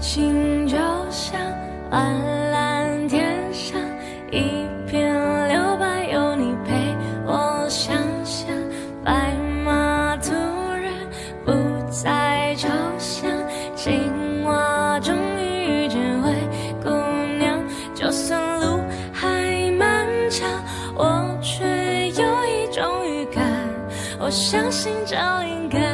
情就像蓝蓝天上一片留白，有你陪我想象，白马突然不再抽象，青蛙终于遇见灰姑娘。就算路还漫长，我却有一种预感，我相信找灵感。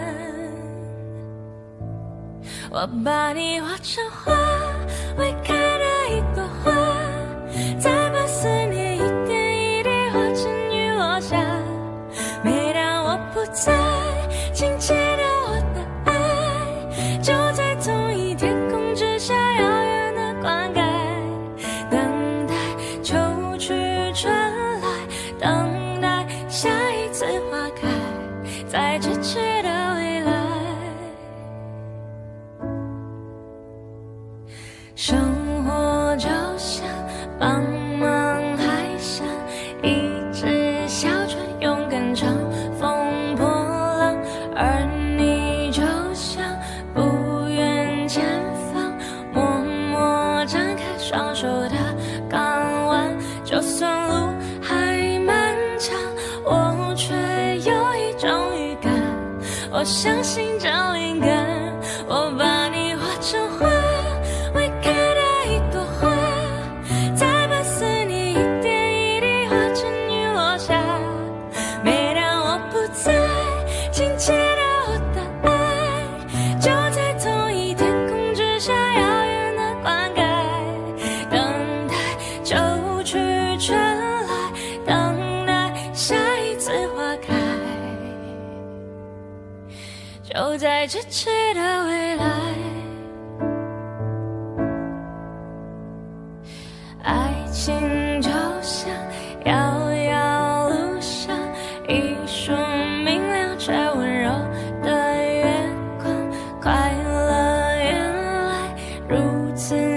我把你画成花，未开的一朵花，再把思念一点一滴化成雨落下。每当我不在，请记得我的爱，就在同一天空之下，遥远的灌溉，等待秋去春来，等待下一次花开，在咫尺的未来。生活就像茫茫海上一只小船，勇敢乘风破浪，而你就像不远前方，默默张开双手的港湾。就算路还漫长，我却有一种预感，我相信找灵感。我把你画成花，未开的一朵花，再把思念一点一滴化成雨落下。每当我不在，请记得我的爱，就在同一天空之下，遥远的灌溉，等待秋去春来，等待下一次花开，就在咫尺的未来。爱情就像遥遥路上一束明亮却温柔的月光，快乐原来如此